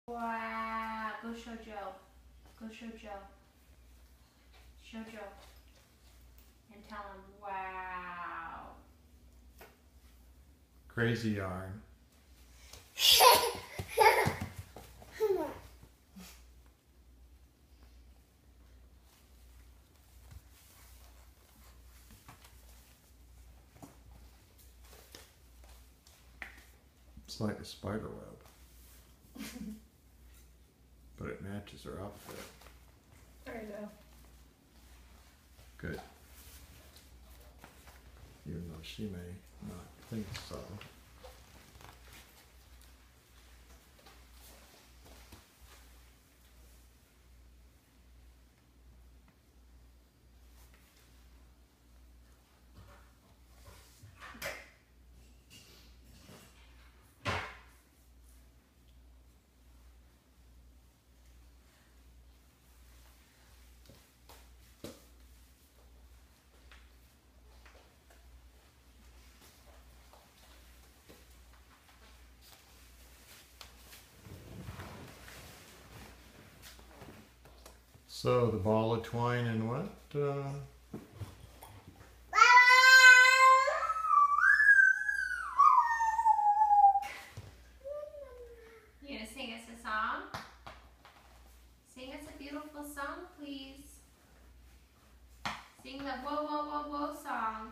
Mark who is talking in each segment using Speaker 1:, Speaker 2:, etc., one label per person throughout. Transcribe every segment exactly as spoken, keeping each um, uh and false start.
Speaker 1: Wow. Go show Joe. Go show Joe. Show Joe. And tell him, wow.
Speaker 2: Crazy yarn. It's like a spider web. But it matches her outfit.
Speaker 3: There you go.
Speaker 2: Good. Even though she may not think so. So the ball of twine and what? Uh,
Speaker 1: You gonna sing us a song? Sing us a beautiful song, please. Sing the whoa, whoa, whoa, whoa song.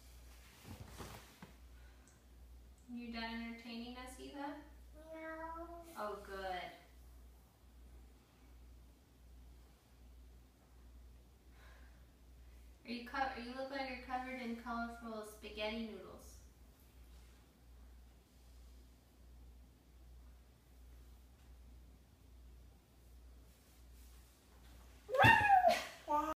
Speaker 1: You done entertaining us, Eva?
Speaker 3: No.